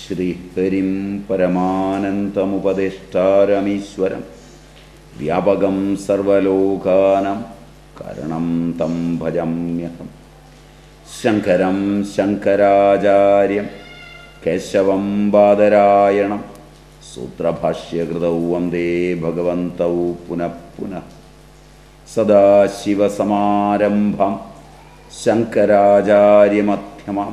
ശ്രീഹരിം പരമാനന്തമുപദേഷ്ടാരമീശ്വരം വ്യാപകം സർവലോകാനാം കരണം തം ഭജമ്യഹം. ശങ്കരം ശങ്കരാചാര്യം കേശവം ബാദരായണം സൂത്രഭാഷ്യകൃതൗ വന്ദേ ഭഗവന്തൗ പുനഃ പുനഃ. സദാശിവസമാരംഭം ശങ്കരാചാര്യമധ്യമാം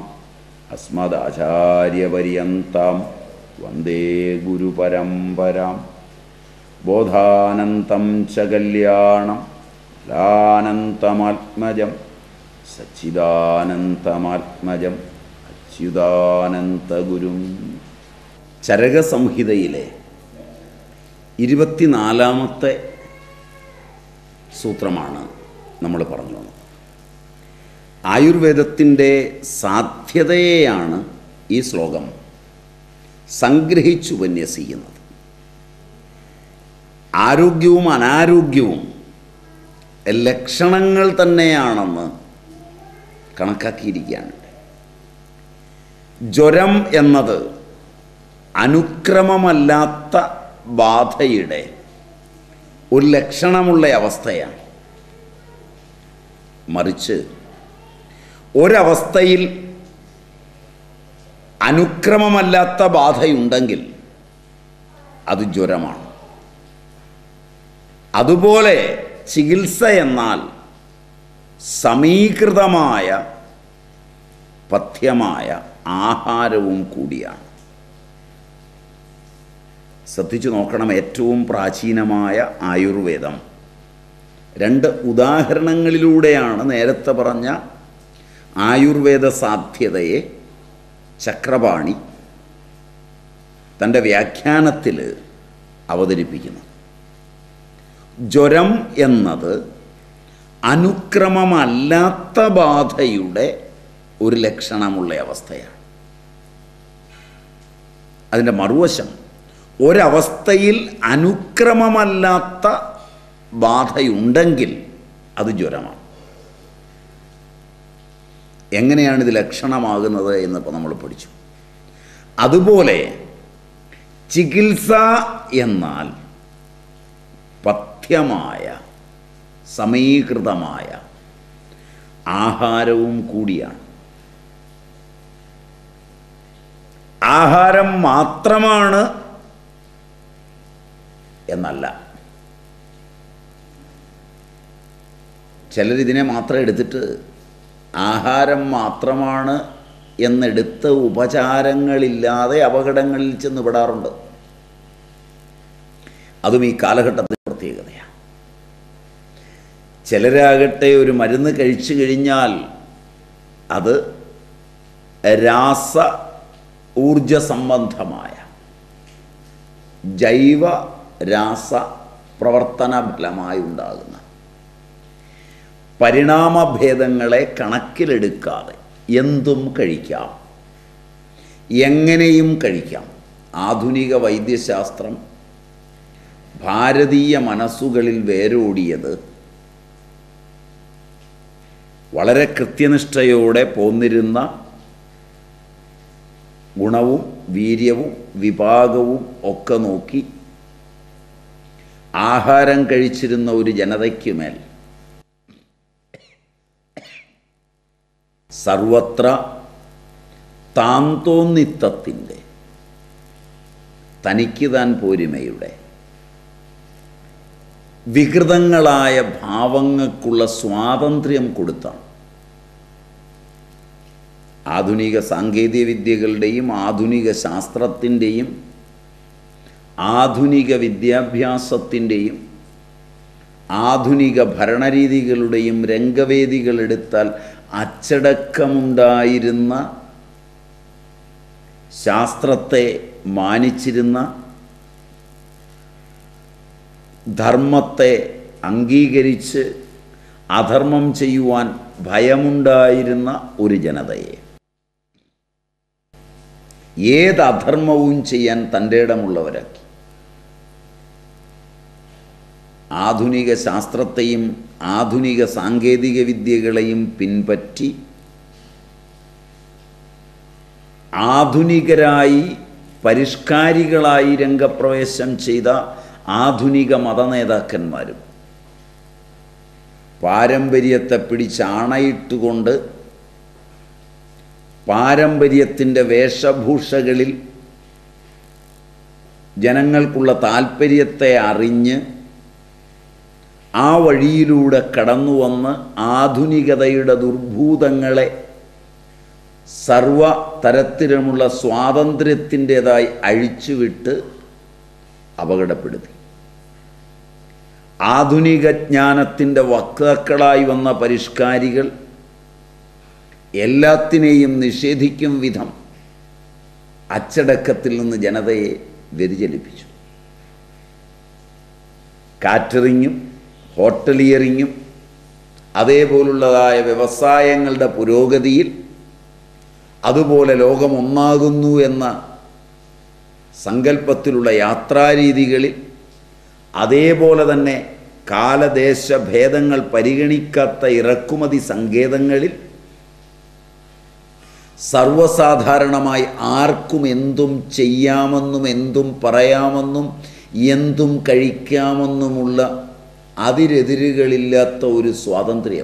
അസ്മദാചാര്യപര്യന്താം വന്ദേ ഗുരുപരമ്പരാം. ബോധാനന്തം ച കല്യാണം ലാനന്തമാത്മജം സച്ചിദാനന്തമാത്മജം അച്യുതാനന്തഗുരും. ചരകസംഹിതയിലെ 24-ാമത്തെ സൂത്രമാണ് നമ്മൾ പറഞ്ഞു വന്നത്. ആയുർവേദത്തിൻ്റെ സാധ്യതയെയാണ് ഈ ശ്ലോകം സംഗ്രഹിച്ചുപന്യസിക്കുന്നത്. ആരോഗ്യവും അനാരോഗ്യവും ലക്ഷണങ്ങൾ തന്നെയാണെന്ന് കണക്കാക്കിയിരിക്കുകയാണ്. ജ്വരം എന്നത് അനുക്രമമല്ലാത്ത ബാധയുടെ ഒരു ലക്ഷണമുള്ള അവസ്ഥയാണ്. മറിച്ച് ഒരവസ്ഥയിൽ അനുക്രമമല്ലാത്ത ബാധയുണ്ടെങ്കിൽ അത് ജ്വരമാണ്. അതുപോലെ ചികിത്സ എന്നാൽ സമീകൃതമായ പഥ്യമായ ആഹാരവും കൂടിയാണ്. ശ്രദ്ധിച്ചു നോക്കണം, ഏറ്റവും പ്രാചീനമായ ആയുർവേദം 2 ഉദാഹരണങ്ങളിലൂടെയാണ് നേരത്തെ പറഞ്ഞ ആയുർവേദ സാധ്യതയെ ചക്രപാണി തൻ്റെ വ്യാഖ്യാനത്തിൽ അവതരിപ്പിക്കുന്നു. ജ്വരം എന്നത് അനുക്രമമല്ലാത്ത ബാധയുടെ ഒരു ലക്ഷണമുള്ള അവസ്ഥയാണ്. അതിൻ്റെ മറുവശം, ഒരവസ്ഥയിൽ അനുക്രമമല്ലാത്ത ബാധയുണ്ടെങ്കിൽ അത് ജ്വരമാണ്. എങ്ങനെയാണ് ഇത് ലക്ഷണമാകുന്നത് എന്നിപ്പോൾ നമ്മൾ പഠിച്ചു. അതുപോലെ ചികിത്സ എന്നാൽ പഥ്യമായ സമീകൃതമായ ആഹാരവും കൂടിയാണ്. ആഹാരം മാത്രമാണ് എന്നല്ല. ചിലരിതിനെ മാത്രം എടുത്തിട്ട് ആഹാരം മാത്രമാണ് എന്നെടുത്ത് ഉപചാരങ്ങളില്ലാതെ അപകടങ്ങളിൽ ചെന്ന് വിടാറുണ്ട്. അതും ഈ കാലഘട്ടത്തിൻ്റെ പ്രത്യേകതയാണ്. ചിലരാകട്ടെ ഒരു മരുന്ന് കഴിച്ചു കഴിഞ്ഞാൽ അത് രാസ ഊർജ സംബന്ധമായ ജൈവ രാസ പ്രവർത്തന ഫലമായി ഉണ്ടാകുന്ന പരിണാമഭേദങ്ങളെ കണക്കിലെടുക്കാതെ എന്തും കഴിക്കാം, എങ്ങനെയും കഴിക്കാം. ആധുനിക വൈദ്യശാസ്ത്രം ഭാരതീയ മനസ്സുകളിൽ വേരോടിയത് വളരെ കൃത്യനിഷ്ഠയോടെ പോന്നിരുന്ന ഗുണവും വീര്യവും വിഭാഗവും ഒക്കെ നോക്കി ആഹാരം കഴിച്ചിരുന്ന ഒരു ജനതയ്ക്കുമേൽ സർവത്ര താന്തോന്നിത്തത്തിൻ്റെ തനിക്ക് താൻ പോരിമയുടെ വികൃതങ്ങളായ ഭാവങ്ങൾക്കുള്ള സ്വാതന്ത്ര്യം കൊടുത്താണ് ആധുനിക സാങ്കേതിക വിദ്യകളുടെയും ആധുനിക ശാസ്ത്രത്തിൻ്റെയും ആധുനിക വിദ്യാഭ്യാസത്തിൻ്റെയും ആധുനിക ഭരണരീതികളുടെയും രംഗവേദികളെടുത്താൽ അച്ചടക്കമുണ്ടായിരുന്ന, ശാസ്ത്രത്തെ മാനിച്ചിരുന്ന, ധർമ്മത്തെ അംഗീകരിച്ച് അധർമ്മം ചെയ്യുവാൻ ഭയമുണ്ടായിരുന്ന ഒരു ജനതയെ ഏത് അധർമ്മവും ചെയ്യാൻ തൻ്റെ ഇടമുള്ളവരാക്കി. ആധുനിക ശാസ്ത്രത്തെയും ആധുനിക സാങ്കേതിക വിദ്യകളെയും പിൻപറ്റി ആധുനികരായി പരിഷ്കാരികളായി രംഗപ്രവേശം ചെയ്ത ആധുനിക മതനേതാക്കന്മാരും പാരമ്പര്യത്തെ പിടിച്ചാണയിട്ടുകൊണ്ട് പാരമ്പര്യത്തിൻ്റെ വേഷഭൂഷകളിൽ ജനങ്ങൾക്കുള്ള താല്പര്യത്തെ അറിഞ്ഞ് ആ വഴിയിലൂടെ കടന്നു വന്ന് ആധുനികതയുടെ ദുർഭൂതങ്ങളെ സർവ തരത്തിലുമുള്ള സ്വാതന്ത്ര്യത്തിൻ്റെതായി അഴിച്ചുവിട്ട് അപകടപ്പെടുത്തി. ആധുനിക ജ്ഞാനത്തിൻ്റെ വക്താക്കളായി വന്ന പരിഷ്കാരികൾ എല്ലാത്തിനെയും നിഷേധിക്കും വിധം അച്ചടക്കത്തിൽ നിന്ന് ജനതയെ വ്യതിചലിപ്പിച്ചു. കാറ്ററിങ്ങും ഹോട്ടലിയറിങ്ങും അതേപോലുള്ളതായ വ്യവസായങ്ങളുടെ പുരോഗതിയിൽ, അതുപോലെ ലോകം ഒന്നാകുന്നു എന്ന സങ്കല്പത്തിലുള്ള യാത്രാരീതികളിൽ, അതേപോലെ തന്നെ കാലദേശഭേദങ്ങൾ പരിഗണിക്കാത്ത ഇറക്കുമതി സങ്കേതങ്ങളിൽ സർവസാധാരണമായി ആർക്കും എന്തും ചെയ്യാമെന്നും എന്തും പറയാമെന്നും എന്തും കഴിക്കാമെന്നുമുള്ള അതിരെതിരുകളില്ലാത്ത ഒരു സ്വാതന്ത്ര്യം,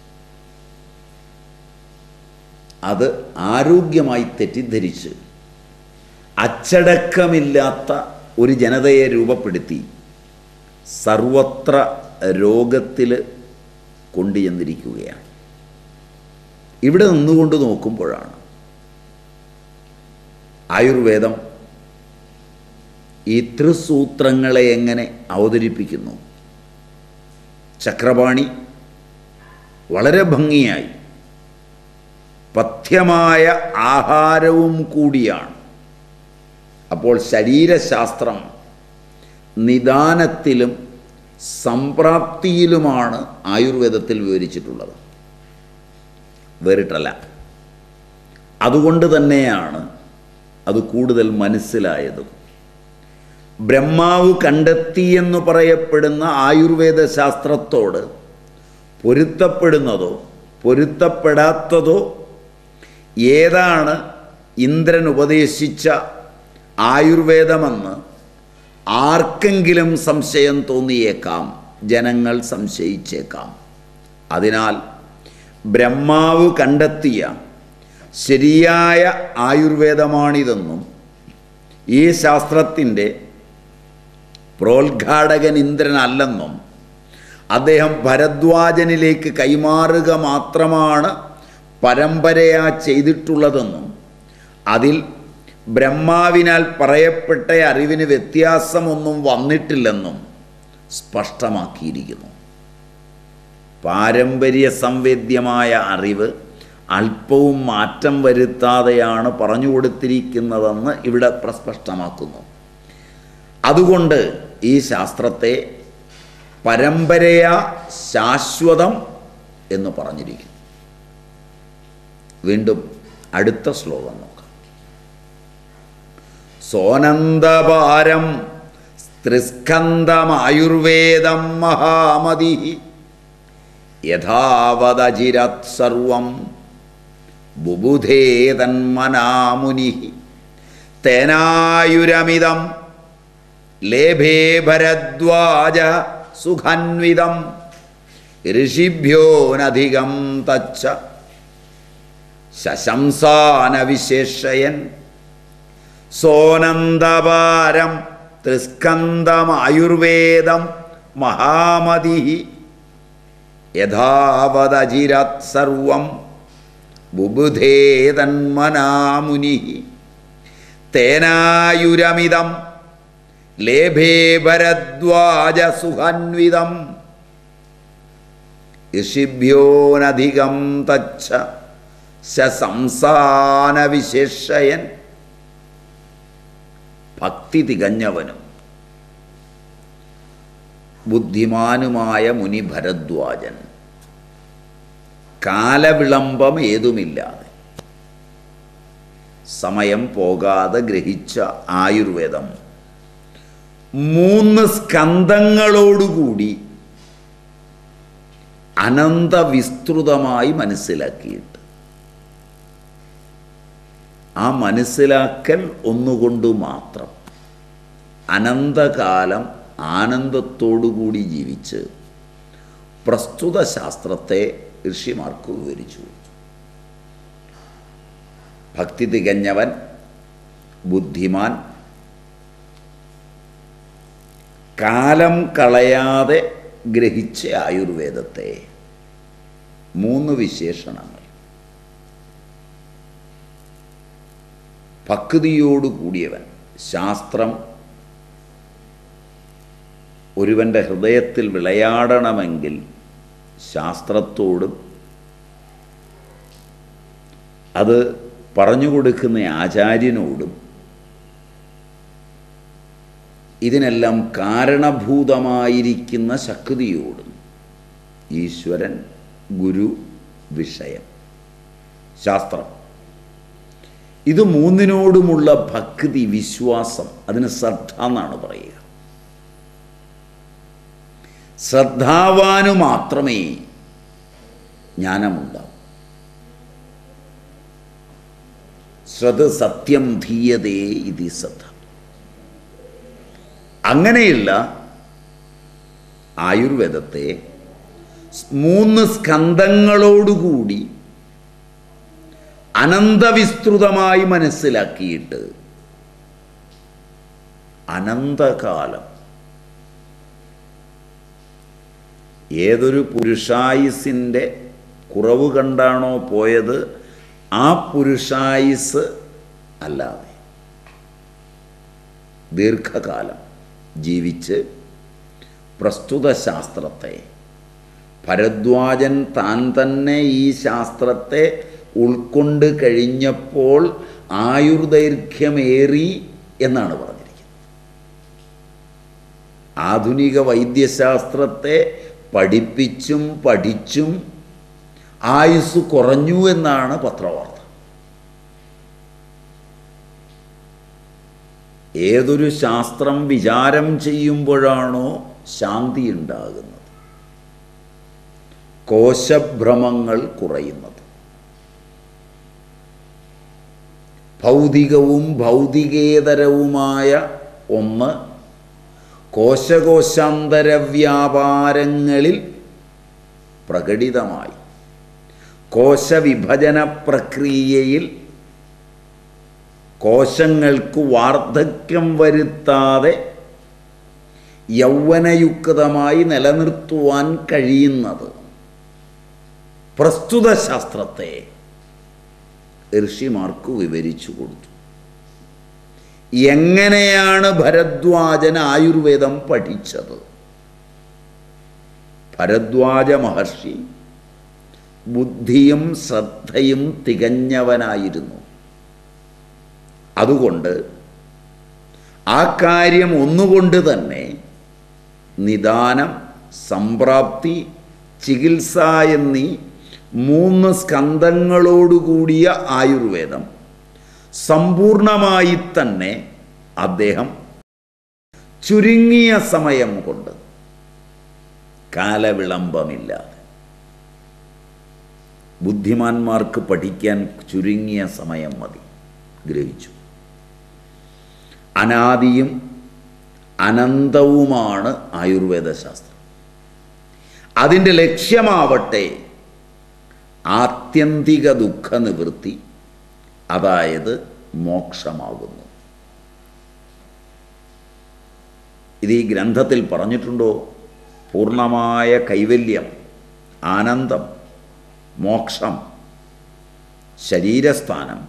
അത് ആരോഗ്യമായി തെറ്റിദ്ധരിച്ച് അച്ചടക്കമില്ലാത്ത ഒരു ജനതയെ രൂപപ്പെടുത്തി സർവത്ര രോഗത്തിൽ കൊണ്ടുചെന്നിരിക്കുകയാണ്. ഇവിടെ നിന്നുകൊണ്ട് നോക്കുമ്പോഴാണ് ആയുർവേദം ഈ ത്രിസൂത്രങ്ങളെ എങ്ങനെ അവതരിപ്പിക്കുന്നു. ചക്രപാണി വളരെ ഭംഗിയായി പഥ്യമായ ആഹാരവും കൂടിയാണ്. അപ്പോൾ ശരീരശാസ്ത്രം നിദാനത്തിലും സംപ്രാപ്തിയിലുമാണ് ആയുർവേദത്തിൽ വിവരിച്ചിട്ടുള്ളത്, വേറിട്ടല്ല. അതുകൊണ്ട് തന്നെയാണ് അത് കൂടുതൽ മനസ്സിലായതും. ബ്രഹ്മാവ് കണ്ടെത്തിയെന്ന് പറയപ്പെടുന്ന ആയുർവേദ ശാസ്ത്രത്തോട് പൊരുത്തപ്പെടുന്നതോ പൊരുത്തപ്പെടാത്തതോ ഏതാണ് ഇന്ദ്രൻ ഉപദേശിച്ച ആയുർവേദമെന്ന് ആർക്കെങ്കിലും സംശയം തോന്നിയേക്കാം, ജനങ്ങൾ സംശയിച്ചേക്കാം. അതിനാൽ ബ്രഹ്മാവ് കണ്ടെത്തിയ ശരിയായ ആയുർവേദമാണിതെന്നും ഈ ശാസ്ത്രത്തിൻ്റെ പ്രോദ്ഘാടകൻ ഇന്ദ്രനല്ലെന്നും അദ്ദേഹം ഭരദ്വാജനിലേക്ക് കൈമാറുക മാത്രമാണ് പരമ്പരയാ ചെയ്തിട്ടുള്ളതെന്നും അതിൽ ബ്രഹ്മാവിനാൽ പറയപ്പെട്ട അറിവിന് വ്യത്യാസമൊന്നും വന്നിട്ടില്ലെന്നും സ്പഷ്ടമാക്കിയിരിക്കുന്നു. പാരമ്പര്യ സംവേദ്യമായ അറിവ് അല്പവും മാറ്റം വരുത്താതെയാണ് പറഞ്ഞു കൊടുത്തിരിക്കുന്നതെന്ന് ഇവിടെ പ്രസ്പഷ്ടമാക്കുന്നു. അതുകൊണ്ട് ഈ ശാസ്ത്രത്തെ പരമ്പരയാ ശാശ്വതം എന്ന് പറഞ്ഞിരിക്കുന്നു. വീണ്ടും അടുത്ത ശ്ലോകം നോക്കാം. സോനന്ദപാരം ത്രിസ്കന്ധമായുർവേദം മഹാമതി യഥാവദചിരത് സർവം ബുബുധേ തന്മനാമുനി തേനായുരമിതം ലേഭേ ഭരദ്വാജ സുഖാന്വിതം ഋഷിഭ്യോനധികം തച്ച ശശംസാനവിശേഷയൻ. സോനന്ദപാരം ത്രിസ്കന്ധമായുർവേദം മഹാമതി യഥാവദചിരത് സർവം ബുബുധേ തന്മനാമുനി തേനായുരമിതം ലേഭേ ഭരദ്വാജ സുഖാന്വിതം ഋഷിഭ്യോനധികം തച്ച ശംസാനവിശേഷയൻ. ഭക്തി തികഞ്ഞവനും ബുദ്ധിമാനുമായ മുനി ഭരദ്വാജൻ കാലവിളംബം ഏതുമില്ലാതെ സമയം പോകാതെ ഗ്രഹിച്ച ആയുർവേദം 3 സ്കന്ധങ്ങളോടുകൂടി അനന്തവിസ്തൃതമായി മനസ്സിലാക്കിയിട്ട് ആ മനസ്സിലാക്കൽ ഒന്നുകൊണ്ട് മാത്രം അനന്തകാലം ആനന്ദത്തോടുകൂടി ജീവിച്ച് പ്രസ്തുത ശാസ്ത്രത്തെ ഋഷിമാർക്ക് വിവരിച്ചു. ഭക്തി തികഞ്ഞവൻ, ബുദ്ധിമാൻ, കാലം കളയാതെ ഗ്രഹിച്ച ആയുർവേദത്തെ 3 വിശേഷണങ്ങൾ. ഭക്തിയോടുകൂടിയവൻ, ശാസ്ത്രം ഒരുവൻ്റെ ഹൃദയത്തിൽ വിളയാടണമെങ്കിൽ ശാസ്ത്രത്തോടും അത് പറഞ്ഞുകൊടുക്കുന്ന ആചാര്യനോടും ഇതിനെല്ലാം കാരണഭൂതമായിരിക്കുന്ന ശക്തിയോടും, ഈശ്വരൻ, ഗുരു, വിഷയം, ശാസ്ത്രം, ഇത് 3നോടുമുള്ള ഭക്തി, വിശ്വാസം, അതിന് ശ്രദ്ധ എന്നാണ് പറയുക. ശ്രദ്ധാവാനു മാത്രമേ ജ്ഞാനമുണ്ടാവൂ. ശ്രദ്ധ സത്യം ധീയതേ ഇതി ശ്രദ്ധ. അങ്ങനെയുള്ള ആയുർവേദത്തെ 3 സ്കന്ധങ്ങളോടുകൂടി അനന്തവിസ്തൃതമായി മനസ്സിലാക്കിയിട്ട് അനന്തകാലം ഏതൊരു പുരുഷായുസിൻ്റെ കുറവ് കണ്ടാണോ പോയത് ആ പുരുഷായുസ് അല്ലാതെ ദീർഘകാലം ജീവിച്ച് പ്രസ്തുത ശാസ്ത്രത്തെ, ഭരദ്വാജൻ താൻ തന്നെ ഈ ശാസ്ത്രത്തെ ഉൾക്കൊണ്ട് കഴിഞ്ഞപ്പോൾ ആയുർദൈർഘ്യമേറി എന്നാണ് പറഞ്ഞിരിക്കുന്നത്. ആധുനിക വൈദ്യശാസ്ത്രത്തെ പഠിപ്പിച്ചും പഠിച്ചും ആയുസ് കുറഞ്ഞു എന്നാണ് പത്രവാർത്ത. ഏതൊരു ശാസ്ത്രം വിചാരം ചെയ്യുമ്പോഴാണോ ശാന്തി ഉണ്ടാകുന്നത്, കോശഭ്രമങ്ങൾ കുറയുന്നത്, ഭൗതികവും ഭൗതികേതരവുമായ ഒന്ന് കോശകോശാന്തര വ്യാപാരങ്ങളിൽ പ്രകടിതമായി കോശവിഭജന പ്രക്രിയയിൽ കോശങ്ങൾക്ക് വാർദ്ധക്യം വരുത്താതെ യൗവനയുക്തമായി നിലനിർത്തുവാൻ കഴിയുന്നത് പ്രസ്തുത ശാസ്ത്രത്തെ ഋഷിമാർക്ക് വിവരിച്ചു കൊടുത്തു. എങ്ങനെയാണ് ഭരദ്വാജൻ ആയുർവേദം പഠിച്ചത്? ഭരദ്വാജ മഹർഷി ബുദ്ധിയും ശ്രദ്ധയും തികഞ്ഞവനായിരുന്നു. അതുകൊണ്ട് ആ കാര്യം ഒന്നുകൊണ്ട് തന്നെ നിദാനം, സംപ്രാപ്തി, ചികിത്സ എന്നീ 3 സ്കന്ധങ്ങളോടുകൂടിയ ആയുർവേദം സമ്പൂർണമായി തന്നെ അദ്ദേഹം ചുരുങ്ങിയ സമയം കൊണ്ട്, കാലവിളംബമില്ലാതെ, ബുദ്ധിമാന്മാർക്ക് പഠിക്കാൻ ചുരുങ്ങിയ സമയം മതി, ഗ്രഹിച്ചു. അനാദിയും അനന്തവുമാണ് ആയുർവേദ ശാസ്ത്രം. അതിൻ്റെ ലക്ഷ്യമാവട്ടെ ആത്യന്തിക ദുഃഖനിവൃത്തി, അതായത് മോക്ഷമാകുന്നു. ഇത് ഈ ഗ്രന്ഥത്തിൽ പറഞ്ഞിട്ടുണ്ടോ? പൂർണ്ണമായ കൈവല്യം, ആനന്ദം, മോക്ഷം, ശരീരസ്ഥാനം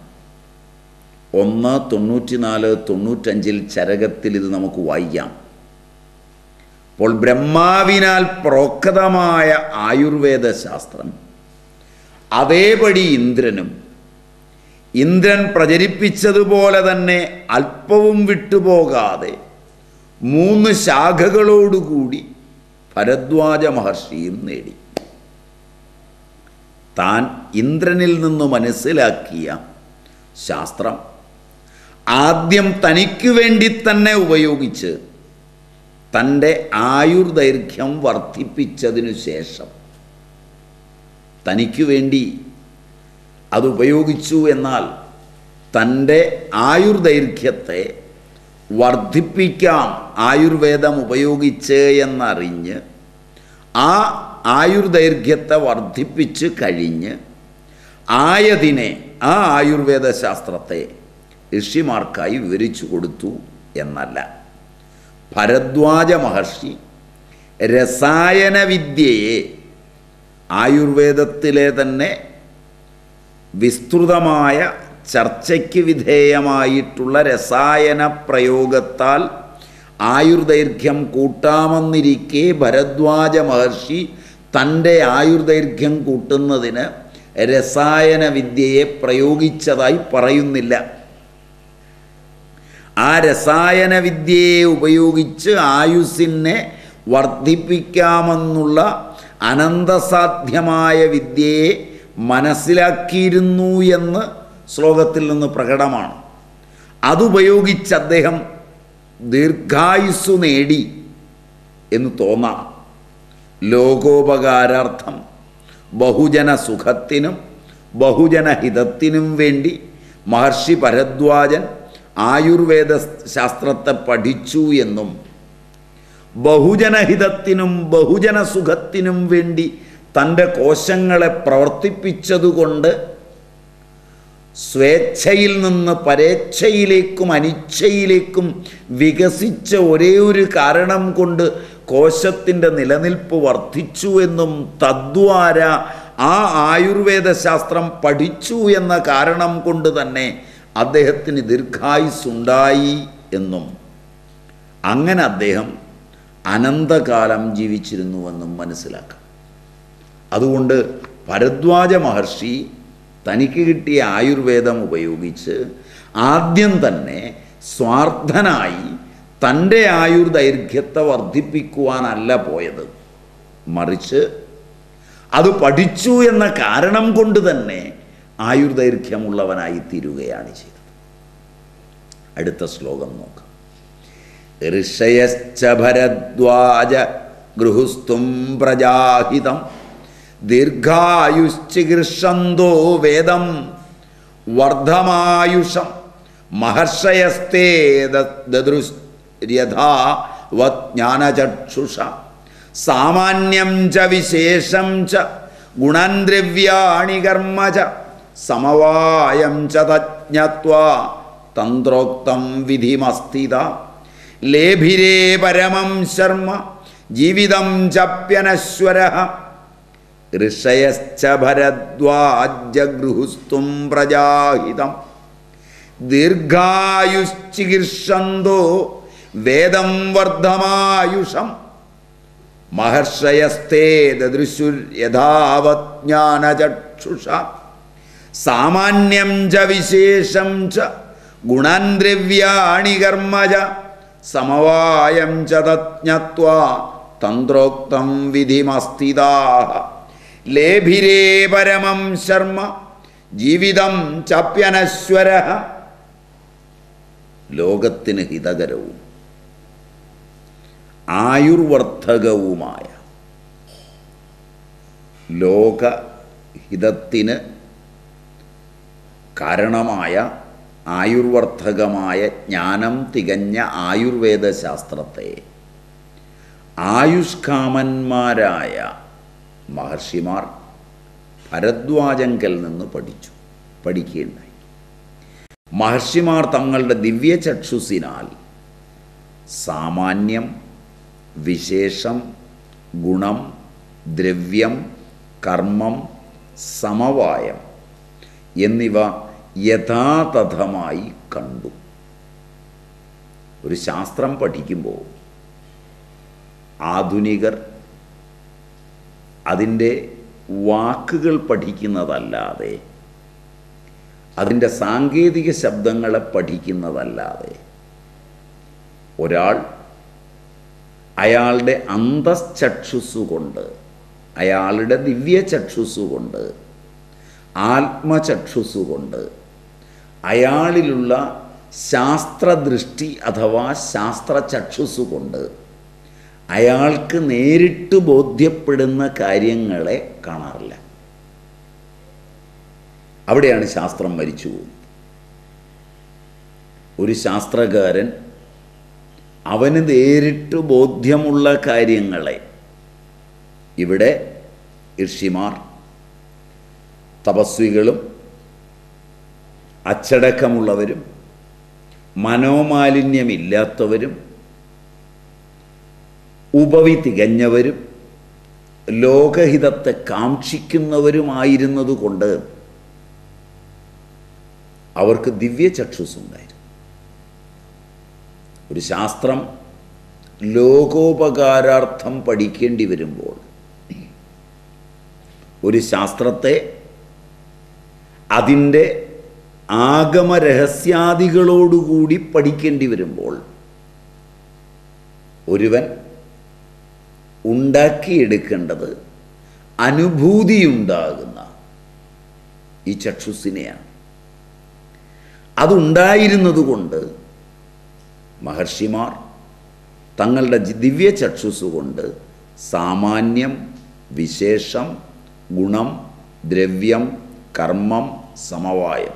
1:94-95 ചരകത്തിൽ ഇത് നമുക്ക് വായിക്കാം. അപ്പോൾ ബ്രഹ്മാവിനാൽ പ്രോക്തമായ ആയുർവേദ ശാസ്ത്രം അതേപടി ഇന്ദ്രൻ പ്രചരിപ്പിച്ചതുപോലെ തന്നെ അല്പവും വിട്ടുപോകാതെ 3 ശാഖകളോടുകൂടി ഭരദ്വാജ മഹർഷിയും നേടി. താൻ ഇന്ദ്രനിൽ നിന്ന് മനസ്സിലാക്കിയ ശാസ്ത്രം ആദ്യം തനിക്കു വേണ്ടി തന്നെ ഉപയോഗിച്ച് തൻ്റെ ആയുർദൈർഘ്യം വർദ്ധിപ്പിച്ചതിനു ശേഷം തനിക്കു വേണ്ടി അത് ഉപയോഗിച്ചു. എന്നാൽ തൻ്റെ ആയുർദൈർഘ്യത്തെ വർദ്ധിപ്പിക്കാം ആയുർവേദം ഉപയോഗിച്ച് എന്നറിഞ്ഞ് ആ ആയുർദൈർഘ്യത്തെ വർദ്ധിപ്പിച്ച് കഴിഞ്ഞ് ആയതിനെ ആ ആയുർവേദ ശാസ്ത്രത്തെ ഋഷിമാർക്കായി വിവരിച്ചു കൊടുത്തു എന്നല്ല. ഭരദ്വാജ മഹർഷി രസായനവിദ്യയെ ആയുർവേദത്തിലെ തന്നെ വിസ്തൃതമായ ചർച്ചയ്ക്ക് വിധേയമായിട്ടുള്ള രസായന പ്രയോഗത്താൽ ആയുർദൈർഘ്യം കൂട്ടാമെന്നിരിക്കെ ഭരദ്വാജ മഹർഷി തൻ്റെ ആയുർദൈർഘ്യം കൂട്ടുന്നതിന് രസായന വിദ്യയെ പ്രയോഗിച്ചതായി പറയുന്നില്ല. ആ രസായന വിദ്യയെ ഉപയോഗിച്ച് ആയുസ്സിനെ വർദ്ധിപ്പിക്കാമെന്നുള്ള അനന്തസാധ്യമായ വിദ്യയെ മനസ്സിലാക്കിയിരുന്നു എന്ന് ശ്ലോകത്തിൽ നിന്ന് പ്രകടമാണ്. അതുപയോഗിച്ച് അദ്ദേഹം ദീർഘായുസ്സു നേടി എന്ന് തോന്നാം. ലോകോപകാരാർത്ഥം ബഹുജന സുഖത്തിനും ബഹുജനഹിതത്തിനും വേണ്ടി മഹർഷി ഭരദ്വാജൻ ആയുർവേദ ശാസ്ത്രത്തെ പഠിച്ചു എന്നും ബഹുജനഹിതത്തിനും ബഹുജനസുഖത്തിനും വേണ്ടി തൻ്റെ കോശങ്ങളെ പ്രവർത്തിപ്പിച്ചതുകൊണ്ട് സ്വേച്ഛയിൽ നിന്ന് പരേച്ഛയിലേക്കും അനിച്ഛയിലേക്കും വികസിച്ച ഒരേ ഒരു കാരണം കൊണ്ട് കോശത്തിൻ്റെ നിലനിൽപ്പ് വർദ്ധിച്ചു എന്നും തദ്വാര ആ ആയുർവേദ ശാസ്ത്രം പഠിച്ചു എന്ന കാരണം കൊണ്ട് തന്നെ അദ്ദേഹത്തിന് ദീർഘായുസ്സുണ്ടായി എന്നും അങ്ങനെ അദ്ദേഹം അനന്തകാലം ജീവിച്ചിരുന്നുവെന്നും മനസ്സിലാക്കാം. അതുകൊണ്ട് ഭരദ്വാജ മഹർഷി തനിക്ക് കിട്ടിയ ആയുർവേദം ഉപയോഗിച്ച് ആദ്യം തന്നെ സ്വാർത്ഥനായി തൻ്റെ ആയുർദൈർഘ്യത്തെ വർദ്ധിപ്പിക്കുവാനല്ല പോയത്, മറിച്ച് അത് പഠിച്ചു എന്ന കാരണം കൊണ്ട് തന്നെ ആയുർദൈർഘ്യമുള്ളവനായി തീരുകയാണ് ചെയ്തത്. അടുത്ത ശ്ലോകം നോക്കാം. ഋഷയശ്ച ഭരദ്വാജ ഗൃഹസ്ഥും പ്രജാഹിതം ദീർഘായുശ്ചികീർഷന്തോ വേദം വർദ്ധമായുഷം മഹർഷയസ്തേ ദദൃശ്യഥാവജ്ഞാനചക്ഷുഷ സാമാന്യം ച വിശേഷം ച ഗുണാൻ ദ്രവ്യാണി കർമ്മ ച സമവായം ച തജ്ഞത്വാ തന്ത്രോക്തം വിധിമസ്ഥിത ലേഭിരേ പരമം ശർമ്മ ജീവിതം ചപ്യനശ്വരഃ ഋഷയശ്ച ഭരദ്വാജഗൃഹസ്ഥും പ്രജാഹിതം ദീർഘായുശ്ചികീർഷന്തോ വേദം വർദ്ധമായുഷം മഹർഷയസ്തേ ദദൃശുര്യഥാവജ്ഞാനചക്ഷുഷ സാമാന്യം ച വിശേഷം ച ഗുണാൻ ദ്രവ്യാണി കർമ്മ ച സമവായം ച തജ്ഞത്വാ തന്ത്രോക്തം വിധിമസ്ഥിതാഃ ലേഭിരേ പരമം ശർമ്മ ജീവിതം ചപ്യനശ്വരഃ. ലോകത്തിന് ഹിതകരവും ആയുർവർദ്ധകവുമായ ലോകഹിതത്തിന് കാരണമായ ആയുർവർദ്ധകമായ ജ്ഞാനം തികഞ്ഞ ആയുർവേദ ശാസ്ത്രത്തെ ആയുഷ്കാമന്മാരായ മഹർഷിമാർ ഭരദ്വാജങ്കൽ നിന്ന് പഠിക്കുകയുണ്ടായി. മഹർഷിമാർ തങ്ങളുടെ ദിവ്യചക്ഷുസിനാൽ സാമാന്യം, വിശേഷം, ഗുണം, ദ്രവ്യം, കർമ്മം, സമവായം എന്നിവ യഥാതഥമായി കണ്ടു. ഒരു ശാസ്ത്രം പഠിക്കുമ്പോൾ ആധുനികർ അതിൻ്റെ വാക്കുകൾ പഠിക്കുന്നതല്ലാതെ, അതിൻ്റെ സാങ്കേതിക ശബ്ദങ്ങളെ പഠിക്കുന്നതല്ലാതെ ഒരാൾ അയാളുടെ അന്തശ്ചക്ഷുസ്സുകൊണ്ട്, അയാളുടെ ദിവ്യചക്ഷുസ്സുകൊണ്ട്, ആത്മചക്ഷുസ്സുകൊണ്ട് അയാളിലുള്ള ശാസ്ത്രദൃഷ്ടി അഥവാ ശാസ്ത്രചക്ഷുസ്സുകൊണ്ട് അയാൾക്ക് നേരിട്ട് ബോധ്യപ്പെടുന്ന കാര്യങ്ങളെ കാണാറില്ല. അവിടെയാണ് ശാസ്ത്രം മരിച്ചു പോകുന്നത്. ഒരു ശാസ്ത്രകാരൻ അവന് നേരിട്ട് ബോധ്യമുള്ള കാര്യങ്ങളെ ഇവിടെ ഋഷിമാർ, തപസ്വികളും അച്ചടക്കമുള്ളവരും മനോമാലിന്യമില്ലാത്തവരും ഉപവി തികഞ്ഞവരും ലോകഹിതത്തെ കാക്ഷിക്കുന്നവരുമായിരുന്നതുകൊണ്ട് അവർക്ക് ദിവ്യചക്ഷുസ്സുണ്ടായിരുന്നു. ഒരു ശാസ്ത്രം ലോകോപകാരാർത്ഥം പഠിക്കേണ്ടി വരുമ്പോൾ, ഒരു ശാസ്ത്രത്തെ അതിൻ്റെ ആഗമരഹസ്യാദികളോടുകൂടി പഠിക്കേണ്ടി വരുമ്പോൾ ഒരുവൻ ഉണ്ടാക്കിയെടുക്കേണ്ടത് അനുഭൂതിയുണ്ടാകുന്ന ഈ ചക്ഷുസ്സിനെയാണ്. അതുണ്ടായിരുന്നതുകൊണ്ട് മഹർഷിമാർ തങ്ങളുടെ ദിവ്യചക്ഷുസ്സുകൊണ്ട് സാമാന്യം, വിശേഷം, ഗുണം, ദ്രവ്യം, കർമ്മം, സമവായം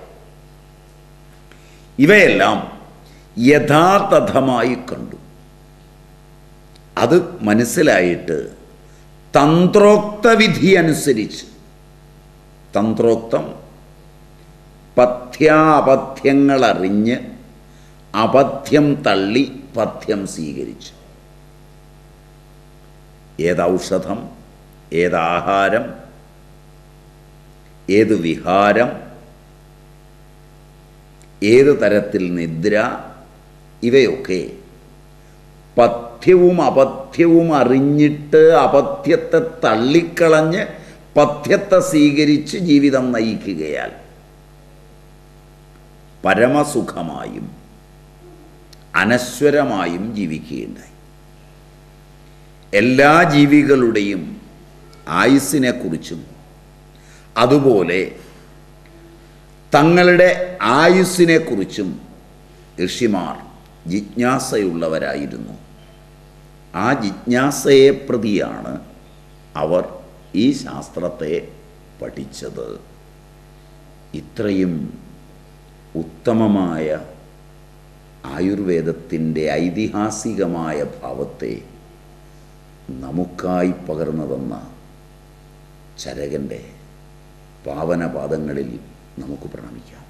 ഇവയെല്ലാം യഥാതഥമായി കണ്ടു. അത് മനസ്സിലായിട്ട് തന്ത്രോക്ത വിധി അനുസരിച്ച്, തന്ത്രോക്തം പഥ്യാപഥ്യങ്ങളറിഞ്ഞ് അപഥ്യം തള്ളി പഥ്യം സ്വീകരിച്ചു. ഏതൗഷധം, ഏതാഹാരം, ഏത് വിഹാരം, ഏത് തരത്തിൽ നിദ്ര, ഇവയൊക്കെ പഥ്യവും അപഥ്യവും അറിഞ്ഞിട്ട് അപഥ്യത്തെ തള്ളിക്കളഞ്ഞ് പഥ്യത്തെ സ്വീകരിച്ച് ജീവിതം നയിക്കുകയാൽ പരമസുഖമായും അനശ്വരമായും ജീവിക്കുകയുണ്ടായി. എല്ലാ ജീവികളുടെയും ആയുസ്സിനെക്കുറിച്ചും അതുപോലെ തങ്ങളുടെ ആയുസ്സിനെക്കുറിച്ചും ഋഷിമാർ ജിജ്ഞാസയുള്ളവരായിരുന്നു. ആ ജിജ്ഞാസയെ പ്രതിയാണ് അവർ ഈ ശാസ്ത്രത്തെ പഠിച്ചത്. ഇത്രയും ഉത്തമമായ ആയുർവേദത്തിൻ്റെ ഐതിഹാസികമായ ഭാവത്തെ നമുക്കായി പകർന്നു തന്ന ചരകൻ്റെ പാവനപാദങ്ങളിൽ നമുക്ക് പ്രണമിക്കാം.